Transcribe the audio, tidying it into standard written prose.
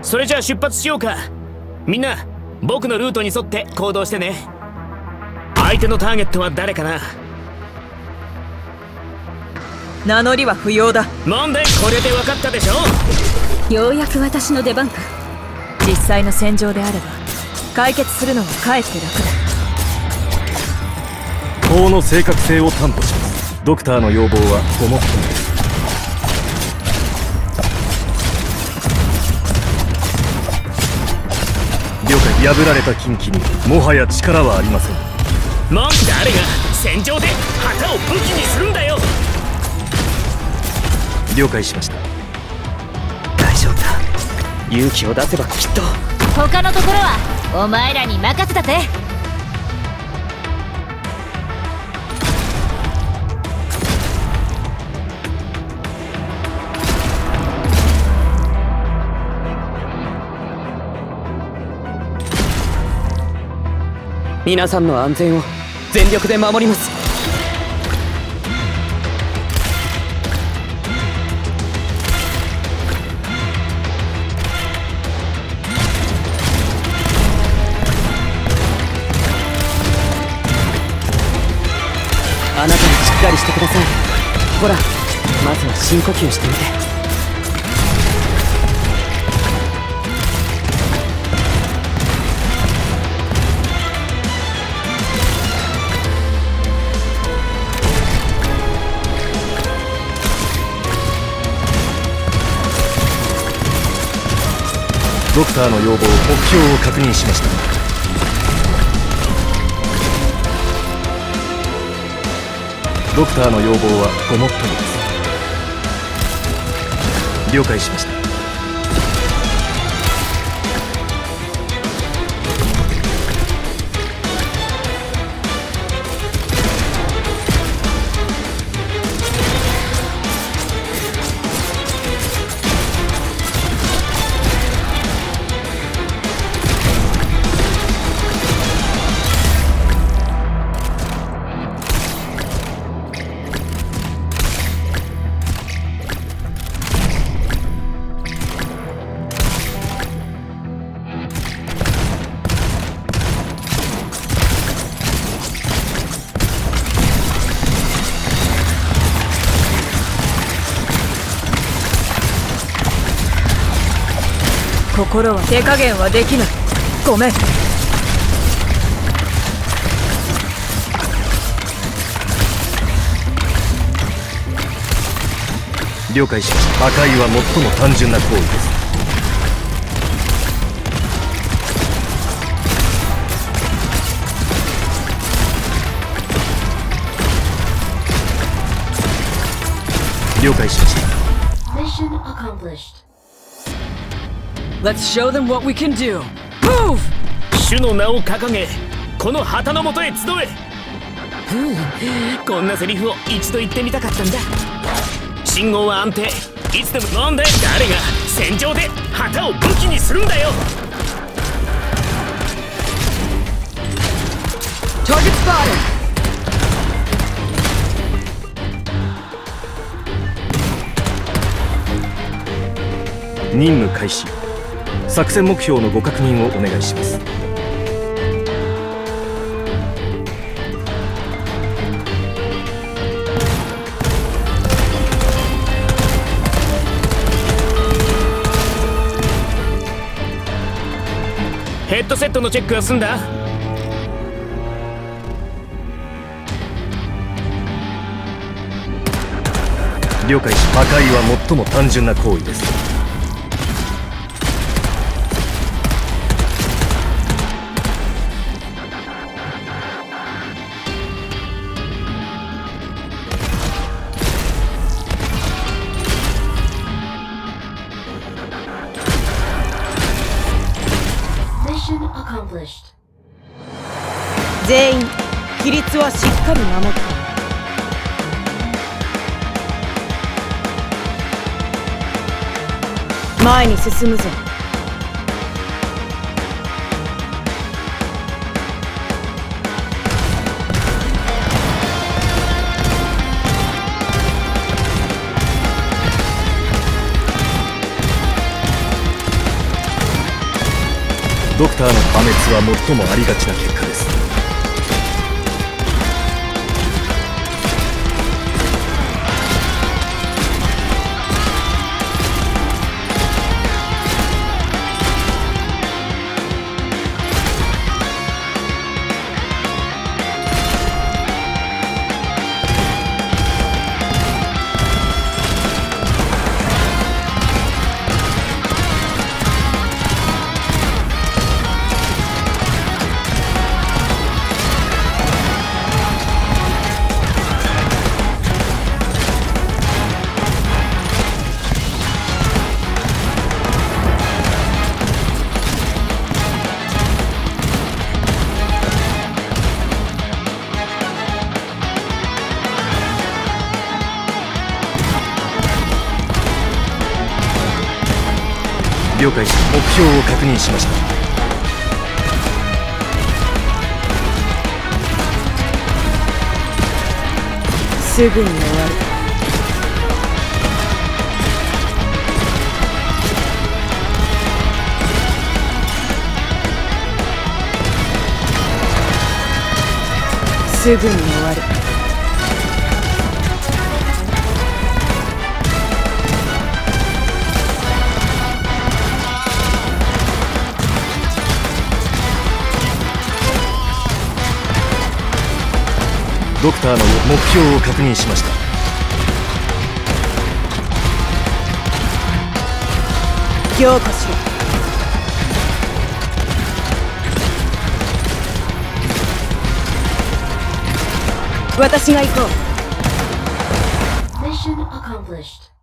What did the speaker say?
それじゃあ出発しようか。みんな僕のルートに沿って行動してね。相手のターゲットは誰かな。 名乗りは不要だ。 なんでこれで分かったでしょ。 ようやく私の出番か。 実際の戦場であれば解決するのはかえって楽だ。 法の正確性を担保します。ドクターの要望はごもっともです。了解。破られた近畿にもはや力はありません。 誰が戦場で旗を武器にするんだよ。 了解しました。 大丈夫だ。勇気を出せばきっと。 他のところはお前らに任せたぜ。 皆さんの安全を全力で守ります。あなたもしっかりしてください。ほら、まずは深呼吸してみて。 ドクターの要望、目標を確認しました。ドクターの要望はごもっともです。了解しました。 心は手加減はできない。ごめん。 了解しました。破壊は最も単純な行為です。了解しました。 Mission accomplished. Let's show them what we can do. Move! 主の名を掲げ、この旗の下へ集え。こんなセリフを一度言ってみたかったんだ。信号は安定。いつでも。誰が戦場で旗を武器にするんだよ。 Target spotted! 任務開始。作戦目標のご確認をお願いします。 ヘッドセットのチェックは済んだ？ 了解し、破壊は最も単純な行為です。 全員規律はしっかり守って。前に進むぞ。 ドクターの破滅は最もありがちな結果です。了解。目標を確認しました。 すぐに終わる。すぐに終わる。 ドクターの目標を確認しました。 強化しろ。私が行こう。 Mission accomplished.